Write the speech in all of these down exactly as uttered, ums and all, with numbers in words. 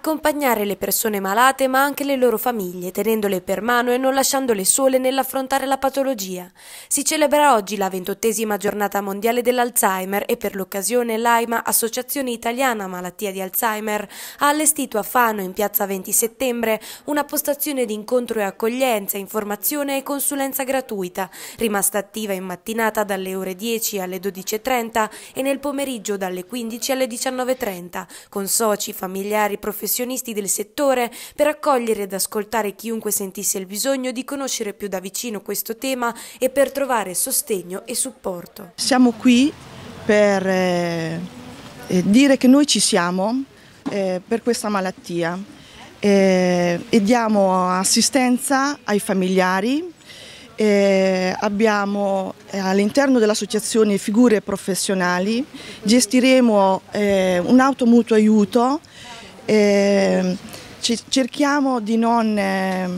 accompagnare le persone malate ma anche le loro famiglie, tenendole per mano e non lasciandole sole nell'affrontare la patologia. Si celebra oggi la ventottesima giornata mondiale dell'Alzheimer e per l'occasione l'AIMA, Associazione Italiana Malattia di Alzheimer, ha allestito a Fano, in piazza venti settembre, una postazione di incontro e accoglienza, informazione e consulenza gratuita, rimasta attiva in mattinata dalle ore dieci alle dodici e trenta e nel pomeriggio dalle quindici alle diciannove e trenta, con soci, familiari, professionisti del settore, per accogliere ed ascoltare chiunque sentisse il bisogno di conoscere più da vicino questo tema e per trovare sostegno e supporto. Siamo qui per eh, dire che noi ci siamo eh, per questa malattia eh, e diamo assistenza ai familiari. Eh, abbiamo eh, all'interno dell'associazione figure professionali, gestiremo eh, un automutuo aiuto, eh, cerchiamo di non, eh,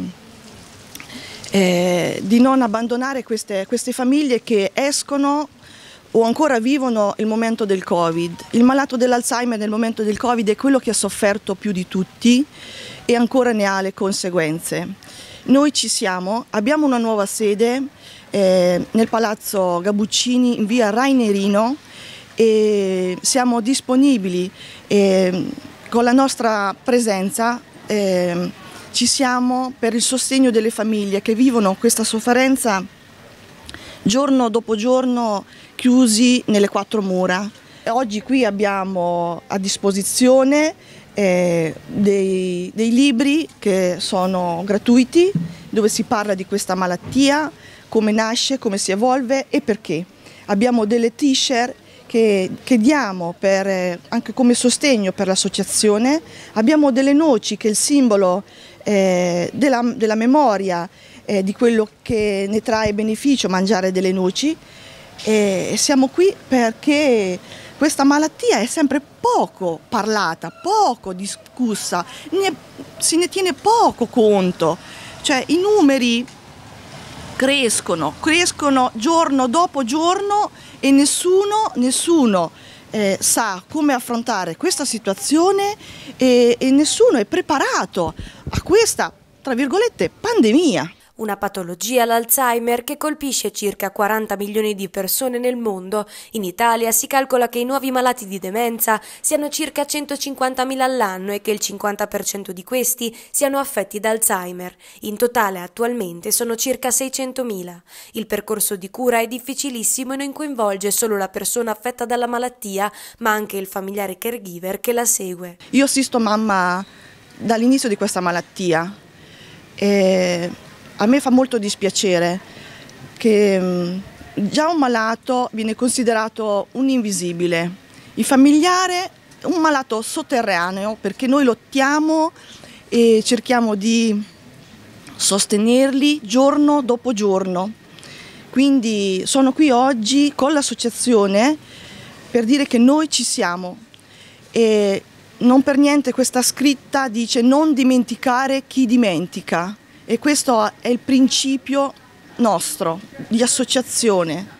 eh, di non abbandonare queste, queste famiglie che escono o ancora vivono il momento del Covid. Il malato dell'Alzheimer nel momento del Covid è quello che ha sofferto più di tutti e ancora ne ha le conseguenze. Noi ci siamo, abbiamo una nuova sede eh, nel Palazzo Gabuccini in via Rainerino e siamo disponibili eh, con la nostra presenza, eh, ci siamo per il sostegno delle famiglie che vivono questa sofferenza giorno dopo giorno chiusi nelle quattro mura. Oggi qui abbiamo a disposizione Eh, dei, dei libri che sono gratuiti, dove si parla di questa malattia, come nasce, come si evolve e perché. Abbiamo delle t-shirt che, che diamo per, eh, anche come sostegno per l'associazione, abbiamo delle noci che è il simbolo eh, della, della memoria eh, di quello che ne trae beneficio mangiare delle noci e siamo qui perché questa malattia è sempre poco parlata, poco discussa, ne, se ne tiene poco conto, cioè i numeri crescono, crescono giorno dopo giorno e nessuno, nessuno eh, sa come affrontare questa situazione e, e nessuno è preparato a questa, tra virgolette, pandemia. Una patologia, l'Alzheimer, che colpisce circa quaranta milioni di persone nel mondo. In Italia si calcola che i nuovi malati di demenza siano circa centocinquantamila all'anno e che il cinquanta per cento di questi siano affetti da Alzheimer. In totale attualmente sono circa seicentomila. Il percorso di cura è difficilissimo e non coinvolge solo la persona affetta dalla malattia, ma anche il familiare caregiver che la segue. Io assisto mamma dall'inizio di questa malattia e a me fa molto dispiacere che già un malato viene considerato un invisibile, il familiare un malato sotterraneo, perché noi lottiamo e cerchiamo di sostenerli giorno dopo giorno. Quindi sono qui oggi con l'associazione per dire che noi ci siamo e non per niente questa scritta dice non dimenticare chi dimentica. E questo è il principio nostro di associazione.